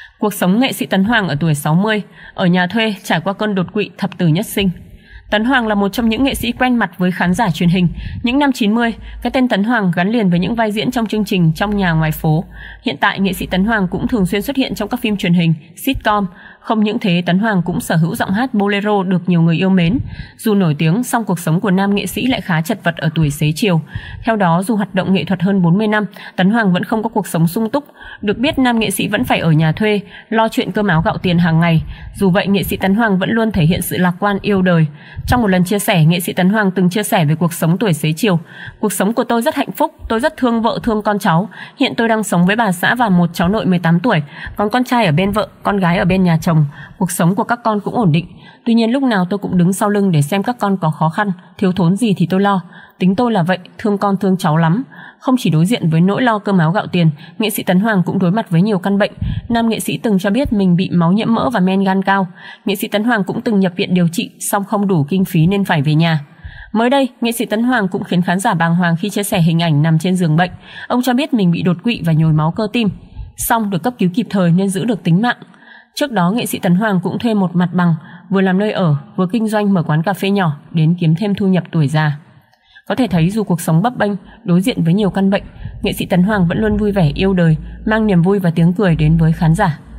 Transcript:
Cuộc sống nghệ sĩ Tấn Hoàng ở tuổi 60, ở nhà thuê trải qua cơn đột quỵ thập tử nhất sinh. Tấn Hoàng là một trong những nghệ sĩ quen mặt với khán giả truyền hình. Những năm 90, cái tên Tấn Hoàng gắn liền với những vai diễn trong chương trình Trong Nhà Ngoài Phố. Hiện tại, nghệ sĩ Tấn Hoàng cũng thường xuyên xuất hiện trong các phim truyền hình, sitcom. Không những thế, Tấn Hoàng cũng sở hữu giọng hát bolero được nhiều người yêu mến. Dù nổi tiếng, song cuộc sống của nam nghệ sĩ lại khá chật vật ở tuổi xế chiều. Theo đó, dù hoạt động nghệ thuật hơn 40 năm, Tấn Hoàng vẫn không có cuộc sống sung túc. Được biết, nam nghệ sĩ vẫn phải ở nhà thuê, lo chuyện cơm áo gạo tiền hàng ngày. Dù vậy, nghệ sĩ Tấn Hoàng vẫn luôn thể hiện sự lạc quan yêu đời. Trong một lần chia sẻ, nghệ sĩ Tấn Hoàng từng chia sẻ về cuộc sống tuổi xế chiều. Cuộc sống của tôi rất hạnh phúc, tôi rất thương vợ thương con cháu. Hiện tôi đang sống với bà xã và một cháu nội 18 tuổi, còn con trai ở bên vợ, con gái ở bên nhà chồng. Cuộc sống của các con cũng ổn định. Tuy nhiên lúc nào tôi cũng đứng sau lưng để xem các con có khó khăn, thiếu thốn gì thì tôi lo. Tính tôi là vậy, thương con thương cháu lắm. Không chỉ đối diện với nỗi lo cơm áo gạo tiền, nghệ sĩ Tấn Hoàng cũng đối mặt với nhiều căn bệnh. Nam nghệ sĩ từng cho biết mình bị máu nhiễm mỡ và men gan cao. Nghệ sĩ Tấn Hoàng cũng từng nhập viện điều trị, song không đủ kinh phí nên phải về nhà. Mới đây, nghệ sĩ Tấn Hoàng cũng khiến khán giả bàng hoàng khi chia sẻ hình ảnh nằm trên giường bệnh. Ông cho biết mình bị đột quỵ và nhồi máu cơ tim, song được cấp cứu kịp thời nên giữ được tính mạng. Trước đó, nghệ sĩ Tấn Hoàng cũng thuê một mặt bằng, vừa làm nơi ở, vừa kinh doanh mở quán cà phê nhỏ đến kiếm thêm thu nhập tuổi già. Có thể thấy dù cuộc sống bấp bênh, đối diện với nhiều căn bệnh, nghệ sĩ Tấn Hoàng vẫn luôn vui vẻ yêu đời, mang niềm vui và tiếng cười đến với khán giả.